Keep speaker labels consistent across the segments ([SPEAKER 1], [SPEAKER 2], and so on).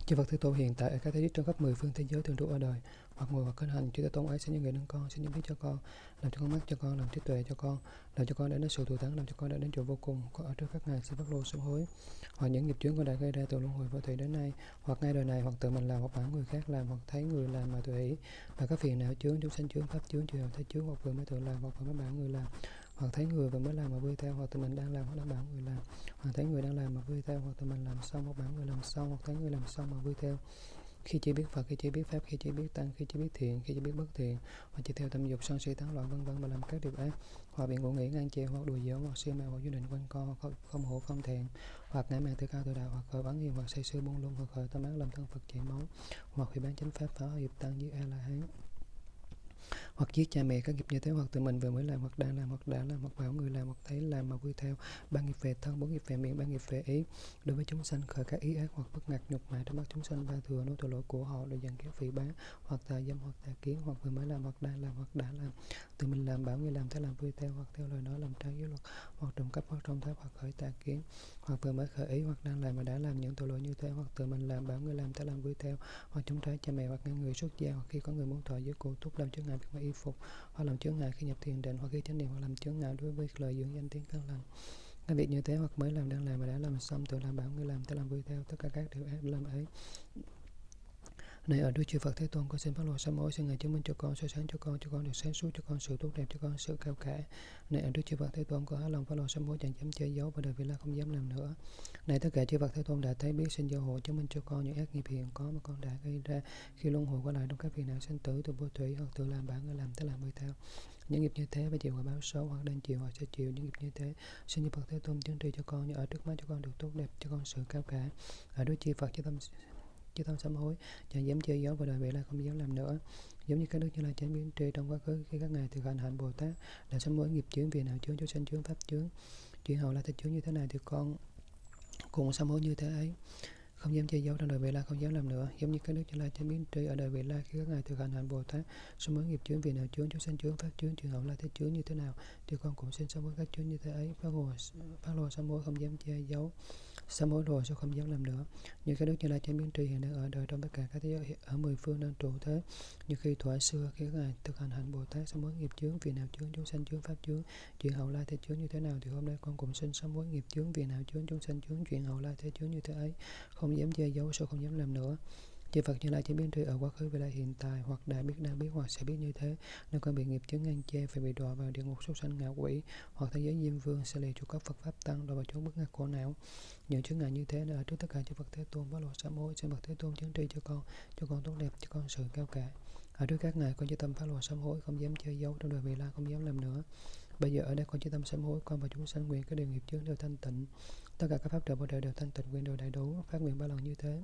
[SPEAKER 1] Chư Phật Thế Tôn hiện tại ở các thế giới trong khắp 10 phương thế giới thường trụ ở đời, hoặc ngồi hoặc khởi hành. Chư Thế Tôn ấy sẽ những người nâng con, sẽ những biết cho con, làm cho con mắt cho con, làm trí tuệ cho con, làm cho con đã đến sự thù thắng, làm cho con đã đến chỗ vô cùng. Con ở trước các ngài xin phát lô sám hối, hoặc những nghiệp chướng con đã gây ra từ luân hồi vô thủy đến nay, hoặc ngay đời này, hoặc tự mình làm, hoặc bảo người khác làm, hoặc thấy người làm mà tùy ý, và các phiền não chướng, chúng sanh chướng, pháp chướng, trừ hậu thế chướng, hoặc vừa mới tự làm, hoặc vừa mới bảo người làm, hoặc thấy người vừa mới làm mà vui theo, hoặc tự mình đang làm, hoặc đã bảo người làm, hoặc thấy người đang làm mà vui theo, hoặc tự mình làm xong, hoặc bảo người làm xong, hoặc thấy người làm xong mà vui theo. Khi chỉ biết Phật, khi chỉ biết Pháp, khi chỉ biết Tăng, khi chỉ biết thiện, khi chỉ biết bất thiện, hoặc chỉ theo tâm dục sân si tán loạn vân vân mà làm các điều ác, hoặc bị ngụ nghĩ ngang chê, hoặc đùa giỡn, hoặc siêu mạo, hoặc dự định quanh co, hoặc không hổ không thẹn, hoặc ngã mạn tự cao tự đại, hoặc khởi bắn hiền, hoặc say sưa buông lung, hoặc khởi tâm ác làm thân Phật chảy máu, hoặc hủy bán chánh pháp, phá hiệp tăng với A La Hán, hoặc giết cha mẹ các nghiệp như thế, hoặc tự mình vừa mới làm, hoặc đang làm, hoặc đã làm, hoặc bảo người làm, hoặc thấy làm mà vui theo. Ba nghiệp về thân, bốn nghiệp về miệng, ba nghiệp về ý. Đối với chúng sanh khởi các ý ác, hoặc bất ngạc nhục mạ trong mắt chúng sanh, ba thừa nô tội lỗi của họ, để dần các phỉ báng, hoặc tà dâm, hoặc tà kiến, hoặc vừa mới làm, hoặc đang làm, hoặc đã làm, tự mình làm, bảo người làm, thấy làm vui theo, hoặc theo lời nói làm trái với luật, hoặc trộm cắp, hoặc trông tháp, hoặc khởi tà kiến, hoặc vừa mới khởi ý, hoặc đang làm mà đã làm những tội lỗi như thế, hoặc tự mình làm, bảo người làm, thấy làm vui theo, hoặc chống trái cha mẹ, hoặc ngăn người xuất gia, hoặc khi có người muốn thọ giới cụ túc, làm chướng ngại việc mặc y phục, hoặc làm chướng ngại khi nhập thiền định, hoặc khi chánh niệm, hoặc làm chướng ngại đối với lời dưỡng danh tiếng căn lành. Các việc như thế, hoặc mới làm, đang làm và đã làm xong, tự làm, bảo người làm, thấy làm vui theo, tất cả các điều ác làm ấy. Này ở Đức Chư Phật Thế Tôn, con xin phát lộ sám hối, xin ngài chứng minh cho con, soi sáng cho con được sáng suốt, cho con sự tốt đẹp, cho con sự cao cả. Này ở Đức Chư Phật Thế Tôn, con hết lòng phát lộ sám hối, chẳng dám che giấu, và đời vị lai không dám làm nữa. Này tất cả chư Phật Thế Tôn đã thấy biết, xin gia hộ chứng minh cho con những ác nghiệp hiện có mà con đã gây ra khi luân hồi qua lại trong các phiền não sinh tử, từ vô thủy, hoặc tự làm, bảo người làm, thấy làm vui theo. Những nghiệp như thế phải chịu quả báo xấu, hoặc đang chịu, hoặc sẽ chịu những nghiệp như thế. Xin chư Phật Thế Tôn chứng tri cho con, như ở trước mắt cho con được tốt đẹp, cho con sự cao cả. Ở Đức Chư Phật chư tâm sám hối, chẳng dám che giấu, và đời vị lai không dám làm nữa. Giống như các đức Như Lai chánh biến tri trong quá khứ, khi các ngài thực hành hạnh Bồ Tát đã sám hối nghiệp chướng, phiền não chướng, chúng sanh chướng, pháp chướng, chuyển hậu lai thế chướng như thế này, thì con cũng sám hối như thế ấy, không dám che giấu, trong đời vị lai không dám làm nữa. Giống như các đức Như Lai chánh biến tri ở đời vị lai, khi các ngài thực hành hạnh Bồ Tát sám hối nghiệp chướng, phiền não chướng, chúng sanh chướng, pháp chướng, chuyển hậu lai thế chướng như thế nào, thì con cũng xin sám hối các chướng như thế ấy. Phát lộ sám hối, không dám che giấu, sám hối rồi sao không dám làm nữa. Như các đức Như Lai chánh biến tri hiện đang ở đời trong tất cả các thế giới ở 10 phương đang trụ thế. Như khi thuở xưa, khi các ngài thực hành hạnh Bồ Tát sám hối nghiệp chướng, phiền não chướng, chúng sanh chướng, pháp chướng, chuyển hậu lai thế chướng như thế nào, thì hôm nay con cũng xin sám hối nghiệp chướng, phiền não chướng, chúng sanh chướng, chuyển hậu lai thế chướng như thế ấy, không dám che giấu, sao không dám làm nữa. Chư Phật Như Lai chánh biến tri ở quá khứ, vị lai hiện tại, hoặc đã biết, đang biết, hoặc sẽ biết như thế, nếu con bị nghiệp chướng ngăn che, phải bị đọa vào địa ngục, súc sanh, ngạ quỷ, hoặc thế giới diêm vương, sẽ lìa trụ cấp Phật pháp tăng, đọa vào chốn bức ngặt khổ não. Những chướng ngại như thế đã ở trước tất cả chư Phật Thế Tôn, phát lộ sám hối, xin Phật Thế Tôn chứng tri cho con tốt đẹp, cho con sự cao cả. Ở trước các ngài, con chỉ tâm phát lộ sám hối, không dám che giấu, trong đời vị lai không dám làm nữa. Bây giờ ở đây con chỉ tâm sám hối, con và chúng sanh nguyện các điều nghiệp chướng đều thanh tịnh, tất cả các pháp trợ Bồ đề đều thanh tịnh, nguyện đều đầy đủ, phát nguyện 3 lần như thế.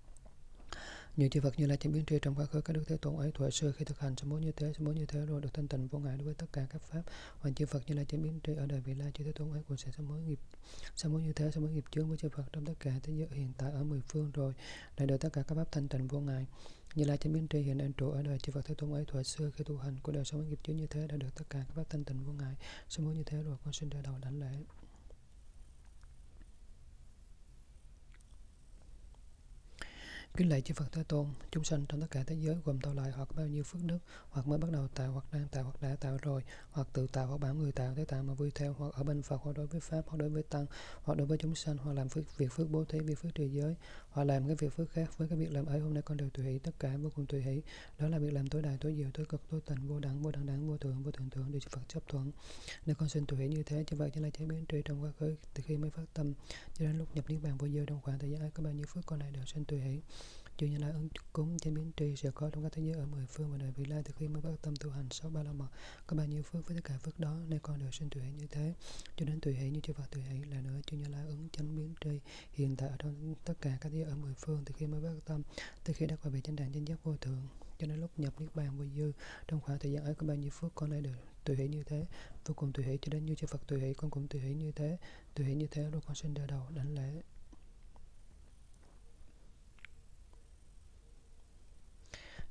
[SPEAKER 1] Như chư Phật Như Lai chánh biến tri trong quá khứ, các đức Thế Tôn ấy thuở xưa khi thực hành sám hối như thế rồi được thanh tịnh vô ngại đối với tất cả các pháp. Và chư Phật Như Lai chánh biến tri ở đời vị lai, chư Thế Tôn ấy cũng sẽ sám hối như thế, sám hối nghiệp chướng với chư Phật trong tất cả thế giới hiện tại ở 10 phương rồi, lại được tất cả các pháp thanh tịnh vô ngại. Như Lai chánh biến tri hiện đang trụ ở đời chư Phật Thế Tôn ấy thuở xưa khi tu hành của đời sám hối nghiệp chướng như thế, đã được tất cả các pháp thanh tịnh vô ngại. Sám hối như thế rồi, con xin ra đầu đảnh lễ. Kính lạy chư Phật Thế Tôn, chúng sanh trong tất cả thế giới gồm tạo lại hoặc bao nhiêu phước đức, hoặc mới bắt đầu tạo, hoặc đang tạo, hoặc đã tạo rồi, hoặc tự tạo, hoặc bảo người tạo, thế tạo mà vui theo, hoặc ở bên Phật, hoặc đối với Pháp, hoặc đối với Tăng, hoặc đối với chúng sanh, hoặc làm việc phước bố thí, việc phước trì giới, hoặc làm cái việc phước khác. Với cái việc làm ấy, hôm nay con đều tùy hỷ, tất cả vô cùng tùy hỷ. Đó là việc làm tối đại, tối diệu, tối cực, tối tịnh, vô đẳng đẳng, vô thượng thượng, được chư Phật chấp thuận. Nên con xin tùy hỷ như thế. Chư Phật Như Lai chánh biến tri trong quá khứ, từ khi mới phát tâm cho đến lúc nhập niết bàn vô vi, trong khoảng thời gian ấy có bao nhiêu phước, con này đều xin tùy hỷ. Chư Như Lai ứng cúng chánh biến tri sẽ có trong các thế giới ở 10 phương và đời vị lai, từ khi mới bắt tâm tu hành 6 ba la mật, có bao nhiêu phước với tất cả phước đó, nên con đều xin tùy hỷ như thế. Cho đến tùy hỷ như chư Phật tùy hỷ là nữa. Chư Như Lai ứng chánh biến tri hiện tại ở trong tất cả các thế giới ở 10 phương, từ khi mới bắt tâm, từ khi đã qua về chánh đẳng chánh giác vô thượng, cho đến lúc nhập niết bàn vô dư, trong khoảng thời gian ấy có bao nhiêu phước, con này đều tùy hỷ như thế, vô cùng tùy hỷ. Cho đến như chư Phật tùy hỷ, con cũng tùy hỷ như thế, rồi con xin đỡ đầu đảnh lễ.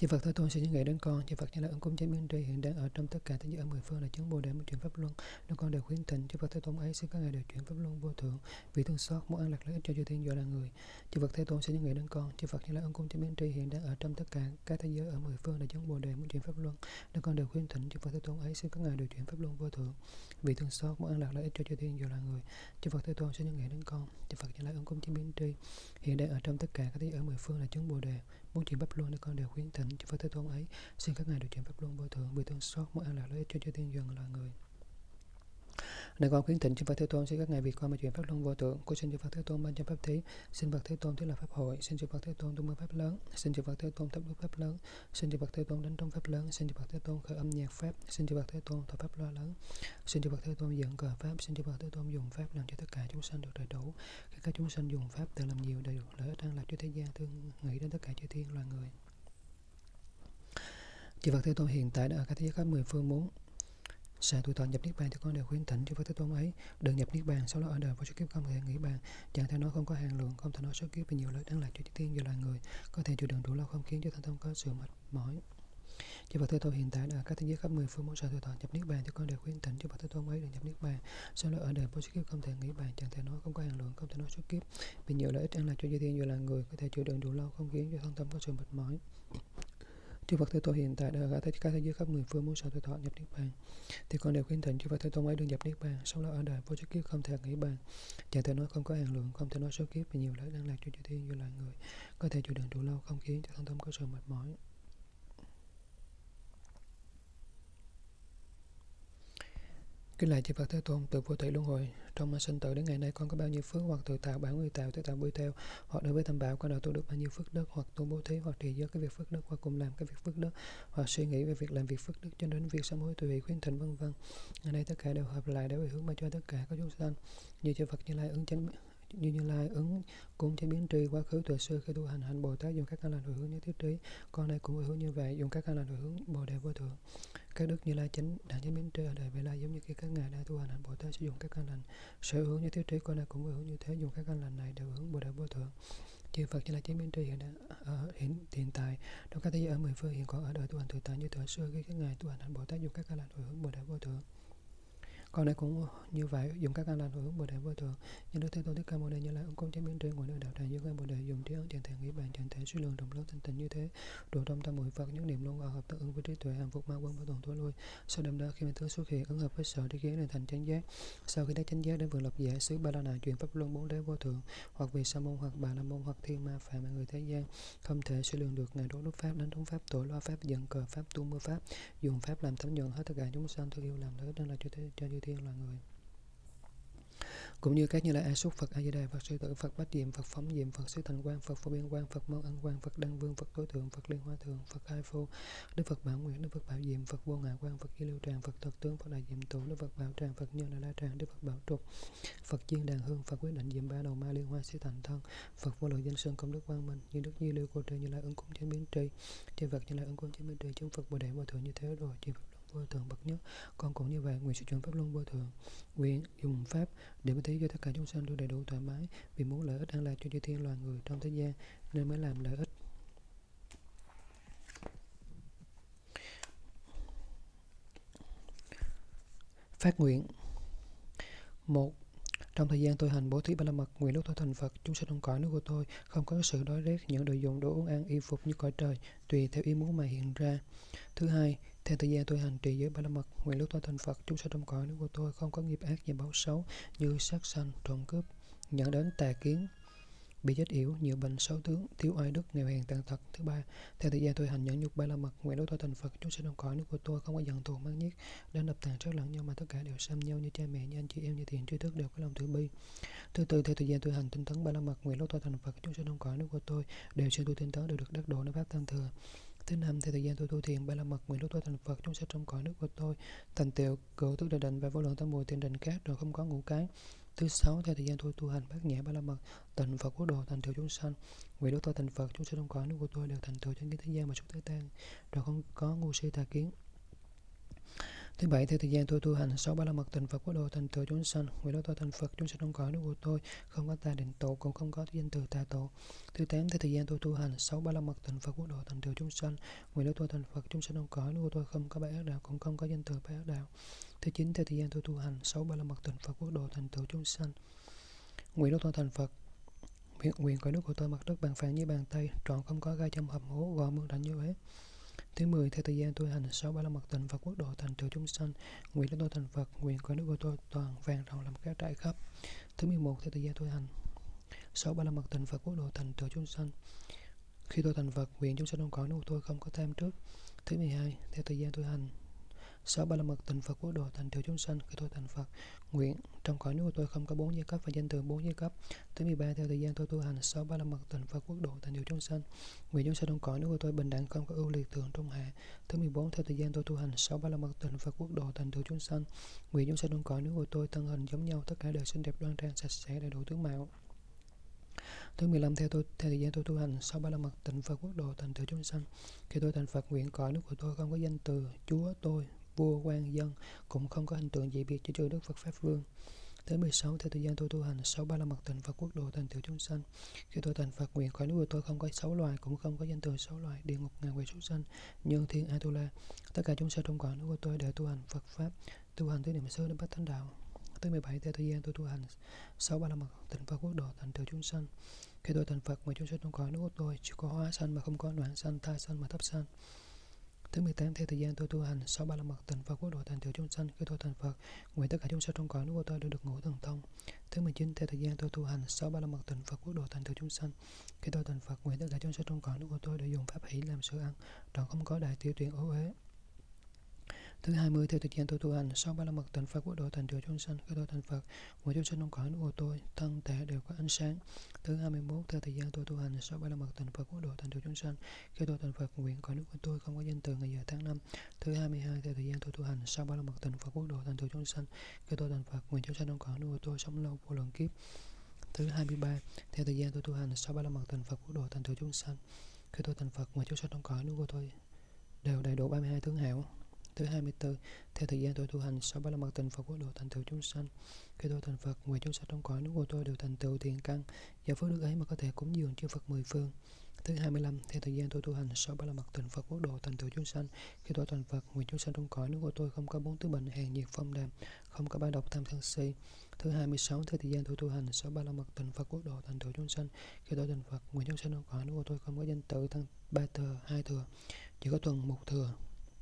[SPEAKER 1] Chư Phật Thế Tôn xin những ngày đến con, chư Phật Như Lai ứng cung chánh biến tri hiện đang ở trong tất cả thế giới ở mười phương là chứng Bồ Đề muốn chuyển pháp luân, nếu con đều khuyến tịnh. Chư Phật Thế Tôn ấy xin các ngài đều chuyển pháp luân vô thượng, vì thương xót muốn an lạc lợi ích cho chư thiên do là người. Chư Phật Thế Tôn xin những ngày đến con, chư Phật Như Lai ứng cung chánh biến tri hiện đang ở trong tất cả các thế giới ở mười phương là chứng Bồ Đề muốn chuyển pháp luân, nếu con đều khuyến tịnh. Chư Phật Thế Tôn ấy xin các ngài đều chuyển pháp luân vô thượng, vì thương xót muốn an lạc lợi ích cho chư thiên do là người. Chư Phật Thế Tôn xin những ngày đến con, chư Phật Như Lai ứng cung chánh biến tri hiện đang ở trong tất cả các thế giới ở mười phương là chứng Bồ Đề muốn chuyển pháp luân, nếu con đều khuyến tịnh. Chư Phật Thế Tôn ấy xin các ngài được chuyển pháp luân vô thượng, vì thương xót muốn an lạc lợi ích cho chư thiên dần là người. Này con khuyến tịnh chư Phật Thế Tôn xin các ngài vì con mà chuyển pháp luân vô thượng. Cô xin chư Phật Thế Tôn ban cho pháp thí, xin Phật Thế Tôn thiết lập pháp hội, xin chư Phật Thế Tôn tu mơ pháp lớn, xin chư Phật Thế Tôn thắp đuốc pháp lớn, xin chư Phật Thế Tôn đánh trống pháp lớn, xin chư Phật Thế Tôn khởi âm nhạc pháp, xin chư Phật Thế Tôn thọ pháp loa lớn, xin chư Phật Thế Tôn dẫn cờ pháp, xin chư Phật Thế Tôn dùng pháp làm cho tất cả chúng sanh được đầy đủ. Khi các chúng sanh dùng pháp tự làm nhiều đầy đủ lợi ích an lạc cho thế gian, thương nghĩ đến tất cả chư thiên loài người. Chư Phật Thế Tôn hiện tại đã ở các thế giới khắp mười phương muốn xả tuổi thọ nhập niết bàn thì con đều khuyến tịnh. Chư Phật Thế Tôn ấy đừng nhập niết bàn, sau đó ở đời vô số kiếp không thể nghĩ bàn, chẳng thể nói không có hàng lượng, không thể nói số kiếp vì nhiều lợi an lạc cho chư thiên do là người, có thể chịu đựng đủ lâu không khiến cho thân tâm có sự mệt mỏi. Chư Phật Thế Tôn hiện tại đã ở các thế giới khắp mười phương muốn xả tuổi thọ nhập niết bàn thì con đều khuyến tịnh. Chư Phật Thế Tôn ấy đừng nhập niết bàn, sau đó ở đời vô số kiếp không thể nghĩ bàn, chẳng thể nói không có hàng lượng, không thể nói số kiếp vì nhiều lợi ích an lạc cho chư thiên do là người, có thể chịu đựng đủ lâu không khiến cho thân tâm có sự mệt mỏi. Chư Phật Thế Tôn hiện tại đã ở các thế giới khắp mười phương muốn xả tuổi thọ nhập niết bàn thì con đều khuyến tịnh. Chư Phật Thế Tôn ấy đừng nhập niết bàn, sau đó ở đời vô số kiếp không thể nghĩ bàn, chẳng thể nói không có hàng lượng, không thể nói số kiếp vì nhiều lợi ích an lạc cho chư thiên do là người, có thể chịu đựng đủ lâu không khiến cho thân tâm có sự mệt mỏi. Kính lạy chư Phật Thế Tôn, từ vô thủy luân hồi trong sinh tử đến ngày nay con có bao nhiêu phước, hoặc tự tạo, bản người tạo, tự tạo bưởi theo, hoặc đối với tam bảo con đã tu được bao nhiêu phước đức, hoặc tu bố thí, hoặc trì giới cái việc phước đức, hoặc cùng làm cái việc phước đức, hoặc suy nghĩ về việc làm việc phước đức cho đến việc sám hối tùy khuyến thịnh vân vân. Ngày nay tất cả đều hợp lại để hướng mà cho tất cả các chúng sanh như chư Phật Như Lai ứng chánh Như Lai ứng cung chánh biến tri quá khứ tuệ xưa khi tu hành hạnh Bồ Tát dùng các căn lành hồi hướng như thiết trí, con này cũng hồi hướng như vậy, dùng các căn lành hồi hướng Bồ Đề vô thượng. Các đức Như Lai chánh đẳng chánh biến tri ở đời Vị Lai giống như khi các ngài đã tu hành hạnh Bồ Tát sử dụng các căn lành sở hướng như thiết trí, con này cũng hồi hướng như thế, dùng các căn lành này đều hướng Bồ Đề vô thượng. Chư Phật Như Lai chánh biến tri hiện tại trong các thế giới ở mười phương hiện còn ở đời tu hành tự tại như thời xưa khi các ngài tu hành hạnh Bồ Tát dùng các căn lành hồi hướng Bồ Đề vô thượng. Con này cũng như vậy, dùng các căn lành hồi hướng Bồ Đề vô thượng. Như Đức Thế Tôn Thích Ca Mâu Ni Như Lai ứng cung chánh biến tri ngồi nơi đạo tràng dưới cây Bồ Đề, dùng trí ấn chẳng thể nghĩ bàn, chẳng thể suy lượng rộng lớn thanh tịnh như thế, độ trong tâm mười Phật nhất niệm luôn hợp tương ứng với trí tuệ, hàng phục ma quân bảo toàn tối lui. Sau đêm đó khi ma tướng xuất hiện ứng hợp với sở tri kiến nên thành chánh giác. Sau khi đắc chánh giác đến vườn lập giải xứ Ba La Nà truyền pháp luân bốn đế vô thượng, hoặc vì sa môn, hoặc bà la môn, hoặc thiên ma phạm mọi người thế gian không thể suy lượng được. Ngài đốt đốt pháp, đánh trống pháp, tội loa pháp, giận cờ pháp, tu mưa pháp, dùng pháp làm thấm nhuận hết tất cả chúng sanh, thương yêu làm lợi ích là cho chư thiên là người. Cũng như các Như Lai A Xúc, Phật A Di Đà, Phật Sư Tử, Phật Bách Diệm, Phật Phóng Diệm, Phật Xứ Thành Quang, Phật Phổ Biên Quang, Phật Mâu Ân Quang, Phật Đăng Vương, Phật Tối Thượng, Phật Liên Hoa Thượng, Phật Hai Phô, Đức Phật Bảo Nguyện, Đức Phật Bảo Diệm, Phật Vô Ngã Quang, Phật Di Lưu Tràng, Phật Thật Tướng, Phật Đại Diệm Tụ, Đức Phật Bảo Tràng, Phật Nhân Đại La Tràng, Đức Phật Bảo Trục, Phật Chiên Đàn Hương, Phật Quyết Định Diệm Ba Đầu Ma Liên Hoa Sĩ Thành Thân, Phật Vô Lượng Danh Sơn Công Đức Quang Minh, như Đức Di Lưu Cô Trì Như Lai ứng cung chánh biến tri, chư Phật Như Lai ứng cung chánh biến tri, chúng Phật Bồ Đề vô thượng như thế rồi, chư Phật vô thượng bậc nhất. Con cũng như vậy, nguyện sử dụng pháp luân vô thượng, nguyện dùng pháp để bố thí cho tất cả chúng sanh được đầy đủ thoải mái, vì muốn lợi ích an lạc cho chư thiên loài người trong thế gian nên mới làm lợi ích. Phát nguyện. 1. Trong thời gian tôi hành bố thí ba la mật, nguyện lúc tôi thành Phật, chúng sẽ trong cõi nước của tôi không có sự đói rét, những đồ dùng, đồ uống ăn, y phục như cõi trời, tùy theo ý muốn mà hiện ra. Thứ hai, theo thời gian tôi hành trì giới ba la mật, nguyện lúc tôi thành Phật, chúng sẽ trong cõi nước của tôi không có nghiệp ác và báo xấu như sát sanh, trộm cướp, dẫn đến tà kiến, bị chết yểu, nhiều bệnh xấu tướng, thiếu oai đức, nghèo hèn tàn tật. Thứ ba, theo thời gian tôi hành nhẫn nhục ba la mật, nguyện lúc tôi thành Phật, chúng sẽ trong cõi nước của tôi không có giận thù mắng nhiếc, đến đập tàn sát lẫn nhau mà tất cả đều xăm nhau, như cha mẹ, như anh chị em, như thiện tri thức đều có lòng từ bi. Thứ tư, theo thời gian tôi hành tinh tấn ba la mật, nguyện lúc tôi thành Phật, chúng sẽ trong cõi nước của tôi đều sẽ tu tinh tấn, đều được đắc độ nơi pháp tăng thừa. Thứ năm, theo thời gian tôi tu thiền ba la mật, nguyện lúc tôi thành Phật, chúng sẽ trong cõi nước của tôi thành tựu cửu tứ đại định và vô lượng tam muội tiền định khác, rồi không có ngũ cái. Thứ sáu, theo thời gian tôi tu hành bát nhã ba la mật, tịnh Phật quốc độ thành tựu chúng sanh, nguyện lúc tôi thành Phật, chúng sẽ trong cõi nước của tôi đều thành tựu trên cái thế gian mà xuất thế tan, rồi không có ngu si tà kiến. Thứ bảy, theo thời gian tôi tu hành, 6 ba la mật tịnh Phật quốc độ thành tựu chúng sanh. Nguyện đó tôi thành Phật, chúng sanh trong cõi nước của tôi không có tà định tổ, cũng không có danh từ tà tổ. Thứ tám, theo thời gian tôi tu hành, 6 ba la mật tịnh Phật quốc độ thành tựu chúng sanh. Nguyện đó tôi thành Phật, chúng sanh trong cõi nước của tôi không có bãi ác đạo, cũng không có danh từ bãi ác đạo. Thứ chín, theo thời gian tôi tu hành, 6 ba la mật tịnh Phật quốc độ thành tựu chúng sanh. Nguyện đó tôi thành Phật, nguyện cõi nước của tôi mặt đất bằng phẳng như bàn tay, trọn không có gai châm hầm hố, gò mương rãnh như ế. Thứ 10, theo thời gian tôi hành 6 ba la mật tịnh Phật quốc độ thành tựu chúng sanh. Nguyện đó tôi thành Phật, nguyện cõi nước của tôi toàn vàng ròng làm cát trải khắp. Thứ 11, theo thời gian tôi hành 6 ba la mật tịnh Phật quốc độ thành tựu chúng sanh. Khi tôi thành Phật, nguyện chúng sanh trong cõi nước của tôi không có tham trước. Thứ 12, theo thời gian tôi hành 6 ba la mật tịnh Phật quốc độ thành tựu chúng sanh. Khi tôi thành Phật, nguyện trong cõi nước của tôi không có 4 giai cấp và danh từ 4 giai cấp. Thứ 13, theo thời gian tôi tu hành 6 ba la mật tịnh Phật quốc độ thành tựu chúng sanh. Nguyện chúng sanh trong cõi nước của tôi bình đẳng, không có ưu liệt thượng trung hạ. Thứ 14, theo thời gian tôi tu hành 6 ba la mật tịnh Phật quốc độ thành tựu chúng sanh. Nguyện chúng sanh trong cõi nước của tôi thân hình giống nhau, tất cả đều xinh đẹp đoan trang, sạch sẽ, đầy đủ tướng mạo. Thứ 15, theo thời gian tôi tu hành 6 ba la mật tịnh Phật quốc độ thành tựu chúng sanh. Khi tôi thành Phật, nguyện cõi nước của tôi không có danh từ Chúa, tôi, vua, quan, dân, cũng không có hình tượng dị biệt cho trừ Đức Phật Pháp Vương. Thứ 16, theo thời gian tôi tu hành 6 ba la mật tịnh Phật quốc độ thành tựu chúng sanh. Khi tôi thành Phật, nguyện cõi nước của tôi không có 6 loài, cũng không có danh từ 6 loài, địa ngục, ngạ quỷ, súc sanh, nhân thiên, Atula. Tất cả chúng sanh trong cõi nước của tôi đều tu hành Phật pháp, tu hành tứ niệm xứ đến bát thánh đạo. Thứ 17, theo thời gian tôi tu hành 6 ba la mật tịnh Phật quốc độ thành tựu chúng sanh. Khi tôi thành Phật, nguyện chúng sanh trong cõi nước của tôi chỉ có hóa sanh mà không có noãn sanh, thai sanh mà thấp sanh. Thứ 18, theo thời gian tôi tu hành 6 ba la mật tịnh Phật quốc độ thành tựu chúng sanh. Khi tôi thành Phật, nguyện tất cả chúng sanh trong cõi nước của tôi đều được ngũ thần thông. Thứ 19, theo thời gian tôi tu hành 6 ba la mật tịnh Phật quốc độ thành tựu chúng sanh. Khi tôi thành Phật, nguyện tất cả chúng sanh trong cõi nước của tôi đều dùng pháp hỷ làm sự ăn, trọn không có đại tiểu tiện ố uế. Thứ 20, theo thời gian tôi tu hành 6 ba la mật tịnh Phật quốc độ thành tựu chúng sanh. Khi tôi thành Phật, nguyện chúng sanh trong cõi nước của tôi thân thể đều có ánh sáng. Thứ 21, theo thời gian tôi tu hành 6 ba la mật tịnh Phật quốc độ thành tựu chúng sanh. Khi tôi thành Phật, nguyện cõi nước của tôi không có danh từ ngày giờ tháng năm. Thứ 22, theo thời gian tôi tu hành 6 ba la mật tịnh Phật quốc độ thành tựu chúng sanh. Khi tôi thành Phật, nguyện chúng sanh trong cõi nước của tôi sống lâu vô lượng kiếp. Thứ 23, theo thời gian tôi tu hành 6 ba la mật tịnh Phật quốc độ thành tựu chúng sanh. Khi tôi thành Phật, nguyện chúng sanh trong cõi nước của tôi đều đầy đủ 32 tướng hảo. Thứ 24, theo thời gian tôi tu hành 6 ba la mật tịnh Phật quốc độ thành tựu chúng sanh. Khi tôi thành Phật, nguyện chúng sanh trong cõi nước của tôi đều thành tựu thiện căn, do phước đức ấy mà có thể cúng dường chư Phật mười phương. Thứ 25, theo thời gian tôi tu hành 6 ba la mật tịnh Phật quốc độ thành tựu chúng sanh. Khi tôi thành Phật, nguyện chúng sanh trong cõi nước của tôi không có 4 thứ bệnh hàn nhiệt phong đàm, không có ba độc tham sân si. Thứ 26, theo thời gian tôi tu hành 6 ba la mật tịnh Phật quốc độ thành tựu chúng sanh. Khi tôi thành Phật, nguyện chúng sanh trong cõi nước của tôi không có danh tự tăng 3 thừa, 2 thừa, chỉ có tuần 1 thừa.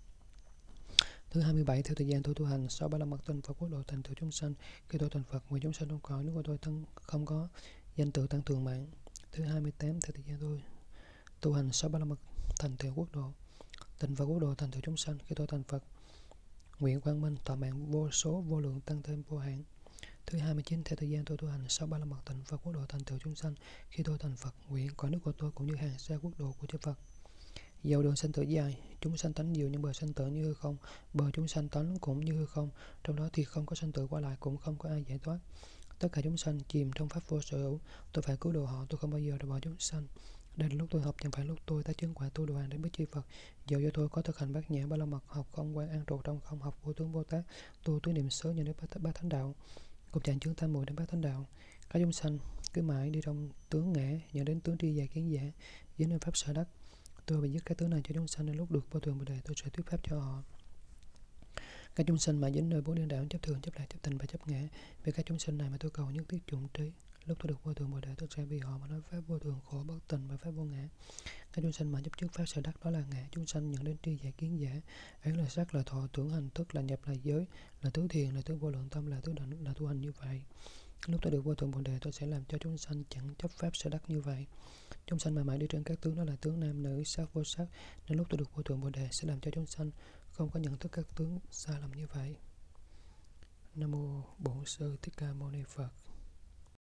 [SPEAKER 1] Thứ 27, theo thời gian tôi tu hành 6 ba la mật tịnh Phật quốc độ thành tựu chúng sanh. Khi tôi thành Phật, nguyện chúng sanh trong cõi nước của tôi không có danh tự tăng thường mạng. Thứ 28, theo thời gian tôi tu hành 6 ba la mật thành tựu quốc độ tịnh Phật quốc độ thành tựu chúng sanh. Khi tôi thành Phật, nguyện quang minh thọ mạng vô số vô lượng tăng thêm vô hạn. Thứ 29, theo thời gian tôi tu hành 6 ba la mật tịnh Phật quốc độ thành tựu chúng sanh. Khi tôi thành Phật, nguyện cõi nước của tôi cũng như hàng xa quốc độ của chư Phật. Dầu đường sanh tử dài, chúng sanh tánh nhiều, nhưng bờ sanh tử như hư không. Bờ chúng sanh tánh cũng như hư không, trong đó thì không có sanh tử qua lại, cũng không có ai giải thoát. Tất cả chúng sanh chìm trong pháp vô sở hữu, tôi phải cứu độ họ, tôi không bao giờ rời bỏ chúng sanh. Đây là lúc tôi học, chẳng phải lúc tôi ta chứng quả tu đồ hành đến biết chư Phật. Dầu do tôi có thực hành bát nhã ba la mật, học không quan an trụ trong không, học vô tướng Bồ Tát, tu tứ niệm xứ nhận đến bát thánh đạo, cũng chẳng chứng tam muội đến bát thánh đạo. Các chúng sanh cứ mãi đi trong tướng ngã, nhận đến tướng tri giải kiến giả, dính đến pháp sở đắc. Tôi bị dứt cái tướng này cho chúng sanh, đến lúc được vô thường Bồ Đề, tôi sẽ thuyết pháp cho họ. Các chúng sanh mà dính nơi bốn điên đảo, chấp thường, chấp lạc, chấp tình và chấp ngã, vì các chúng sanh này mà tôi cầu nhất thiết dụng trí, lúc tôi được vô thường Bồ Đề, tôi sẽ vì họ mà nói pháp vô thường, khổ, bất tình và pháp vô ngã. Các chúng sanh mà chấp trước pháp sở đắc, đó là ngã. Chúng sanh nhận đến tri giải kiến giả, ấy là sắc, là thọ, tưởng, hành, thức, là nhập, là giới, là tứ thiền, là tứ vô lượng tâm, là tứ định, là tu hành như vậy. Lúc tôi được vô thường Bồ Đề, tôi sẽ làm cho chúng sanh chẳng chấp pháp sở đắc như vậy. Chúng sanh mà mãi đi trên các tướng, đó là tướng nam nữ, sắc, vô sắc, nên lúc tôi được vô thượng Bồ Đề sẽ làm cho chúng sanh không có nhận thức các tướng sai lầm như vậy. Nam mô Bổn Sư Thích Ca Mâu Ni Phật.